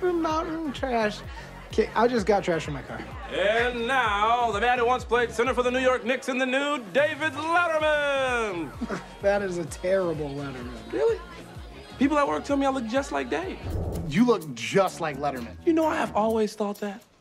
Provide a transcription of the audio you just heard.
mountain trash. Okay, I just got trash in my car. And now, the man who once played center for the New York Knicks in the nude, David Letterman. That is a terrible Letterman. Really? People at work tell me I look just like Dave. You look just like Letterman. You know, I have always thought that.